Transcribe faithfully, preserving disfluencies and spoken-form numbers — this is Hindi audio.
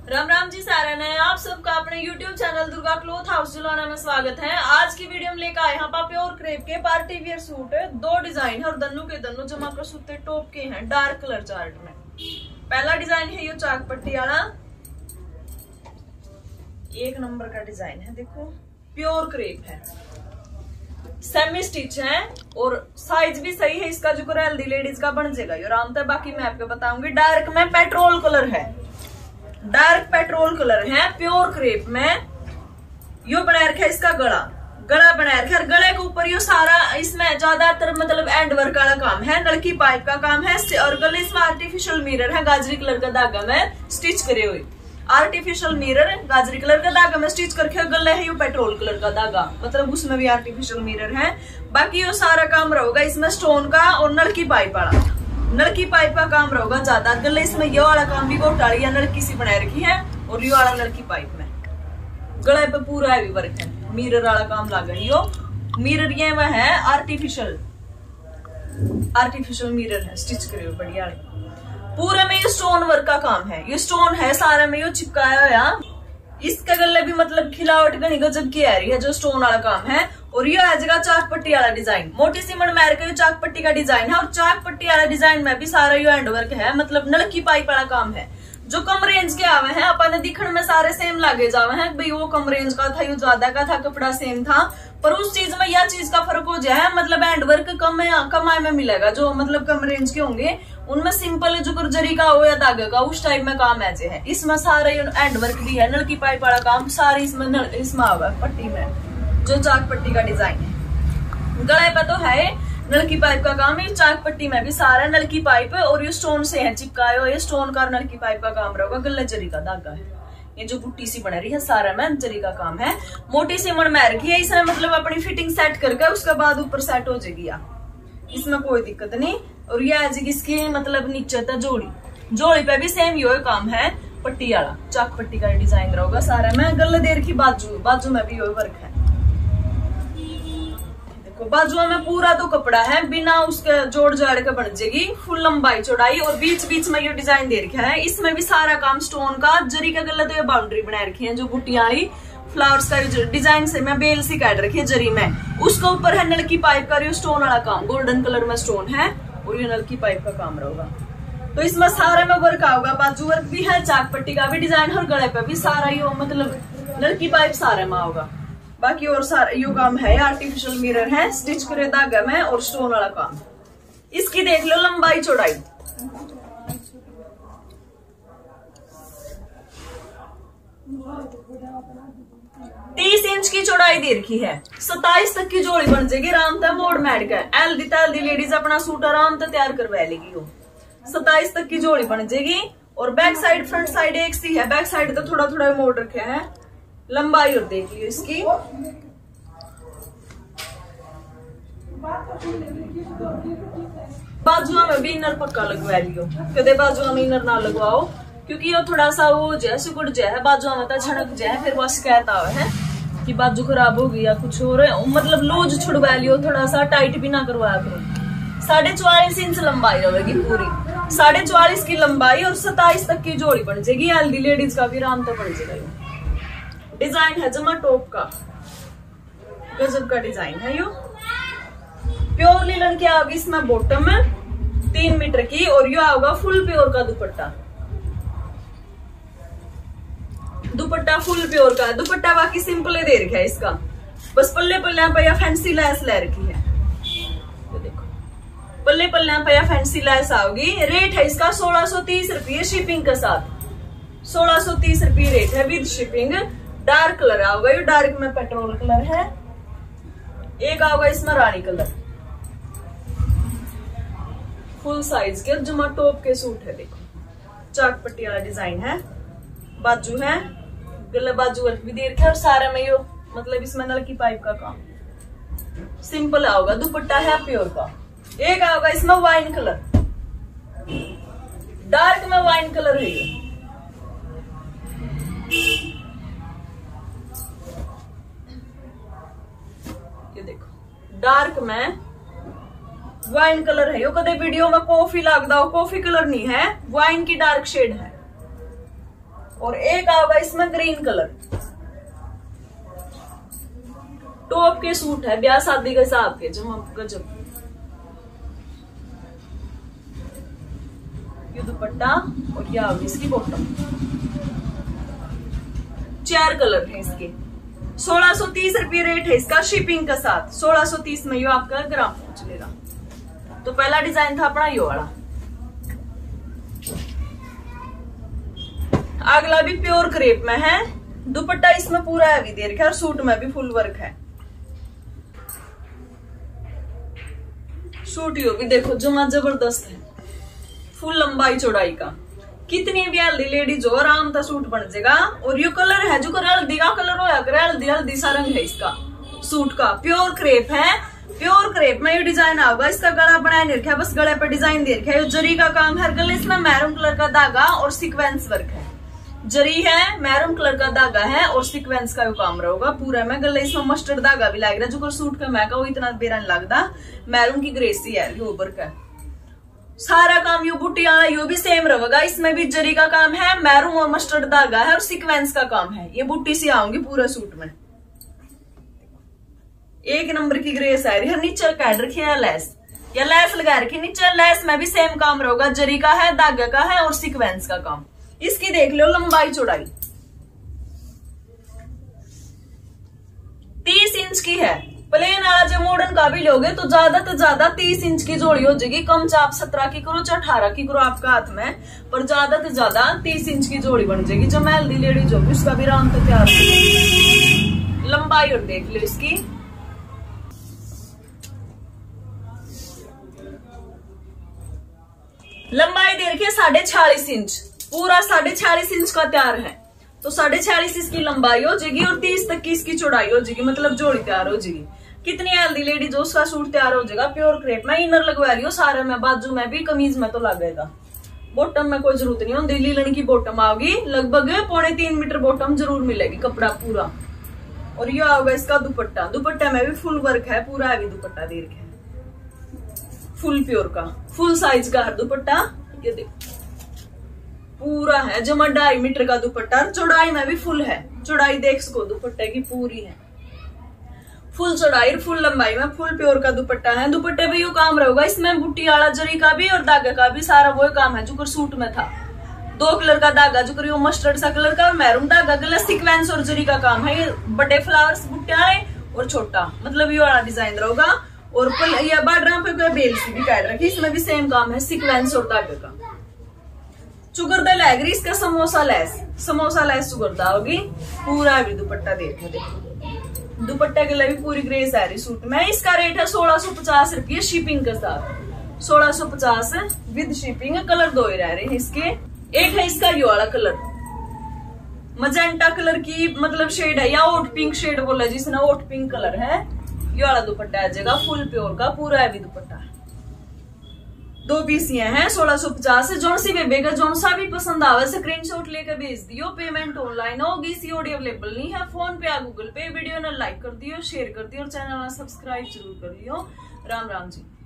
राम राम जी सारा ने आप सबका अपने YouTube channel Durga cloth house Julana में स्वागत है। आज की वीडियो में लेकर आए यहाँ पर प्योर क्रेप के पार्टी वियर सूट है। दो डिजाइन है और दन्नू के दन्नू जमा कर सूते टॉप के हैं डार्क कलर चार्ट में। पहला डिजाइन है ये चाक पट्टी वाला, एक नंबर का डिजाइन है। देखो प्योर क्रेप है, सेमी स्टिच है और साइज भी सही है इसका। जो हेल्दी लेडीज का बन जाएगा ये आराम से। बाकी मैं आपको बताऊंगी। डार्क में पेट्रोल कलर है, डार्क पेट्रोल कलर है प्योर क्रेप में। यो बना रखा है इसका गला, गला बना रखा है। गले के ऊपर यो सारा इसमें ज्यादातर मतलब एंड वर्क वाला काम है, नलकी पाइप का काम है। और गले इसमें आर्टिफिशियल मिरर है, गाजरी कलर का धागा में स्टिच करे हुए। आर्टिफिशियल मिरर गाजरी कलर का धागा में स्टिच करके गले है। यो पेट्रोल कलर का धागा, मतलब उसमें भी आर्टिफिशियल मिरर है। बाकी यो सारा काम रहेगा इसमें स्टोन का और नलकी पाइप वाला। नलकी पाइप का काम रहेगा ज्यादा। गले इसमें ये वाला काम भी गोटाली या नलकी सी बना रखी है और ये वाला नलकी पाइप में। गले पे पूरा हैवी वर्क है, मिरर वाला काम लगा। यो मिरर ये वह है आर्टिफिशियल, आर्टिफिशियल मिरर है स्टिच करे हुए बढ़िया। पूरे में ये स्टोन वर्क का काम है, ये स्टोन है सारे में यो चिपकाया हुआ। इसके गले भी मतलब खिलावट गनी गजब की आ रही है जो स्टोन वाला काम है। और ये आ जाएगा चाक पट्टी वाला डिजाइन, मोटी सी मणमैर का चाक पट्टी का डिजाइन है। और चाक पट्टी वाला डिजाइन में भी सारा यो हैंड वर्क है, मतलब नलकी पाइप वाला काम है। जो कम रेंज के आवे हैं अपन दिखण में सारे सेम लागे जावे हैं। भाई वो कम रेंज का था, यो ज्यादा का था, कपड़ा सेम था। पर उस चीज में यह चीज का फर्क हो जाए, मतलब हैंड वर्क कम कम आय में मिलेगा। जो मतलब कम रेंज के होंगे उनमें सिंपल जो जरी का हो या धागे का उस टाइप में काम ऐसे है। इसमें सारे हैंड वर्क भी है, नलकी पाइप वाला काम सारी इसमें इसमें आवा पट्टी में जो चाक पट्टी का डिजाइन है। गले पे तो है नलकी पाइप का काम है, चाक पट्टी में भी सारा नलकी पाइप है। और ये स्टोन से है चिपकाए हुए, स्टोन का नलकी पाइप का काम रहेगा। गले जरी का धागा है, ये जो बुट्टी सी बना रही है सारा में जरी का काम है। मोटी सी मणमैर की है, इसने मतलब अपनी फिटिंग सेट करके उसके बाद ऊपर सेट हो जाएगी, इसमें कोई दिक्कत नहीं। और ये आज इसकी मतलब नीचे तक जोड़ी, जोड़ी पे भी सेम यो काम है पट्टी वाला, चाक पट्टी का डिजाइन रहेगा सारा में। गले देर की बाजू, बाजू में भी यो वर्क है। देखो बाजुओं में पूरा तो कपड़ा है, बिना उसके जोड़ जाड़ के बन जाएगी फुल लंबाई चौड़ाई। और बीच बीच में ये डिजाइन दे रखा है, इसमें भी सारा काम स्टोन का। जरी का गला तो ये बाउंड्री बना रखी है, जो बुट्टियां वाली फ्लावर्स का डिजाइन से मैं बेल सी काट रखी है जरी में। उसके ऊपर है नलकी पाइप का ये स्टोन वाला काम, गोल्डन कलर में स्टोन है और ये नलकी पाइप का काम रहेगा। तो इसमें सारे में वर्क आऊगा, बाजू वर्क भी है, चाक पट्टी का भी डिजाइन और गले पे भी सारा यो मतलब नलकी पाइप सारे में आऊगा। बाकी और सारा यो काम है, आर्टिफिशियल मिरर है, स्टिच करे धागा में और स्टोन वाला काम। इसकी देख लो लंबाई चौड़ाई, तीस इंच की चौड़ाई दे रखी है। सताइस तक की जोड़ी बन जाएगी आराम से मोड़ मैड का। हेल्दी हेल्दी लेडीज अपना सूट आराम से तैयार करवा लेगी। वो सताइस तक की जोड़ी बन जाएगी। और बैक साइड फ्रंट साइड एक सी है, बैक साइड तो थोड़ा थोड़ा मोड़ रखे हैं। लंबाई और देख लियो इसकी, बाजुआ में भी इनर पक्का लगवा लियो, कदे बाजुआ में इनर ना लगवाओ क्योंकि ये थोड़ा सा वो जो है सिकुड़ जाए बाजुआ में झड़क जाए, फिर वो शिकायत आवे है कि बाजू खराब हो गई या कुछ हो रहा है। मतलब लूज छुड़वा लियो, थोड़ा सा टाइट भी ना करवाया करो। साढ़े चौवालीस इंच लंबाई रहेगी पूरी, साढ़े चौवालीस की लंबाई और सताइस तक की जोड़ी बन जाएगी। हेल्दी लेडीज का भी आराम तक बन जाएगा। डिजाइन है जमा टॉप का, गजब का डिजाइन है। यो प्योर लिनन की आओगी इसमें बॉटम में तीन मीटर की और यो आओगा फुल प्योर का दुपट्टा। दुपट्टा फुल प्योर का, दुपट्टा बाकी सिंपल ही दे रखा है इसका, बस पल्ले पल्ले पे या फैंसी लैस ले रखी है। तो देखो पल्ले पल्ले पे या फैंसी लैस आओगी। रेट है इसका सोलह सौ तीस रुपये शिपिंग के साथ, सोलह सौ तीस रुपये रेट है विद शिपिंग। डार्क कलर आओगा, ये डार्क में पेट्रोल कलर है। एक आओगा इसमें रानी कलर, फुल साइज के जमा टॉप के सूट है। देखो चाक पट्टी वाला डिजाइन है, बाजू है, गला बाजू वर्क भी दे रखा है और सारा में यो मतलब इसमें नलकी पाइप का काम सिंपल आओगा। दुपट्टा है प्योर का। एक आओगा इसमें वाइन कलर, डार्क में वाइन कलर है। ये देखो डार्क में वाइन कलर है। यो कदे वीडियो में कॉफी लगता हो, कॉफी कलर नहीं है, वाइन की डार्क शेड है। और एक आएगा इसमें ग्रीन कलर। टॉप के सूट है ब्याह शादी के हिसाब के, जब गजब। ये दुपट्टा और ये आगे इसकी बॉटम। चार कलर है इसके। सोलह सौ तीस रुपये रेट है इसका शिपिंग के साथ। सोलह सौ तीस में ये आपका ग्राम पहुंच लेगा। तो पहला डिजाइन था अपना ये वाला। अगला भी प्योर क्रेप में है। दुपट्टा इसमें पूरा हैवी दे रखा है और सूट में भी फुल वर्क है। सूट यो भी देखो जमा जबरदस्त है, फुल लंबाई चौड़ाई का। कितनी भी हल्दी लेडीज हो आराम का सूट बन जाएगा। और ये कलर है जो हल्दी का कलर होया करे, हल्दी हल्दी सा रंग है इसका सूट का। प्योर क्रेप है। प्योर क्रेप में ये डिजाइन आएगा। इसका गला बनाए नहीं रखा, बस गले पे डिजाइन दे रखा है। जरी का काम है गले, इसमें मैरून कलर का धागा और सीक्वेंस वर्क है। जरी है, मैरून कलर का धागा है और सीक्वेंस का काम रहेगा पूरा में। गले इसमें मस्टर्ड धागा भी लग रहा है, जो सूट का मैं वो इतना बेरा नहीं लगता। मैरून की ग्रेसी है ये ऊपर का। सारा काम यू बूटी वाला यू भी सेम रहेगा। इसमें भी जरी का काम है, मैरून और मस्टर्ड धागा है और सीक्वेंस का काम है। ये बूटी सी आऊंगी पूरा सूट में। एक नंबर की ग्रेस आ रही है। नीचे काट रखी है लेस, या लेस लगा रखी नीचे। लेस में भी सेम काम रहेगा, जरी का है, धागे का है और सीक्वेंस का काम। इसकी देख लो लंबाई चौड़ाई तीस इंच की है। प्लेन वाला जो मॉडर्न का भी लोगे तो ज्यादा तो ज्यादा तीस इंच की जोड़ी हो जाएगी। कम चाहे आप सत्रह की करो चाहे अठारह की करो आपका हाथ में, पर ज्यादा तो ज्यादा तीस इंच की जोड़ी बन जाएगी। जो मैं हल्दी लेडीज होगी उसका भी राम तो तैयार हो। लंबाई और देख लो इसकी। लंबाई दे रखी है साढ़े छियालीस इंच, पूरा साढ़े छियालीस इंच का तैयार है। तो साढ़े छियालीस इसकी लंबाई हो जाएगी और तीस तक की इसकी चौड़ाई हो जाएगी, मतलब जोड़ी तैयार हो जाएगी। कितनी हेल्दी लेडीज हो उसका सूट तैयार हो जाएगा। प्योर क्रेप में इनर लगवा लियो सारे में, बाजू में भी, कमीज में तो लगेगा। बॉटम में कोई जरूरत नहीं होती, लीलन की बॉटम आओगी। लगभग पौने तीन मीटर बॉटम जरूर मिलेगी, कपड़ा पूरा। और ये आओगा इसका दुपट्टा। दुपट्टे में भी फुल वर्क है, पूरा हैवी दुपट्टा दे रखा है, फुल प्योर का, फुल साइज का है दुपट्टा। ये देखो पूरा है जमा ढाई मीटर का दुपट्टा। चौड़ाई में भी फुल है, चौड़ाई देख सको दुपट्टे की पूरी है, फुल चौड़ाई फुल लंबाई में फुल प्योर का दुपट्टा है। दुपट्टे पे यो काम रहेगा। इसमें बुट्टी वाला जरी का भी और धागे का भी सारा वो काम है जो कर सूट में था। दो कलर का धागा जो करियो मस्टर्ड सा कलर का और मैरून धागा, गला सीक्वेंस और जरी का काम है। ये बड़े फ्लावर्स बुट्टे है और छोटा, मतलब ये वाला डिजाइन रहेगा। और ये बार्डर पे कोई बेल सी भी काट रखी, इसमें भी सेम काम है, सीक्वेंस और धागे का। चुगरदा लग रही इसका समोसा लेस, समोसा लेस चुगरदा होगी। पूरा भी दुपट्टा देखो, देखो दुपट्टे के लिए भी पूरी ग्रेस आ रही सूट में। इसका रेट है सोलह सौ पचास रुपये शिपिंग के साथ। सोलह सौ पचास विद शिपिंग। कलर दो ही रह रहे हैं इसके। एक है इसका ये वाला कलर, मजेंटा कलर की मतलब शेड है, या ओट पिंक शेड बोला जिसने, ओट पिंक कलर है। ये वाला दुपट्टा आ जाएगा फुल प्योर का, पूरा हैवी दुपट्टा है। दो पीस ये हैं सोलह सौ पचास। जोन सी बेबेगा जोन सा भी पसंद आवे स्क्रीनशॉट लेकर भेज दियो। पेमेंट ऑनलाइन होगी, सीओडी अवेलेबल नहीं है। फोन पे या गूगल पे। वीडियो ने लाइक कर दियो, शेयर कर दियो और चैनल सब्सक्राइब जरूर कर लियो। राम राम जी।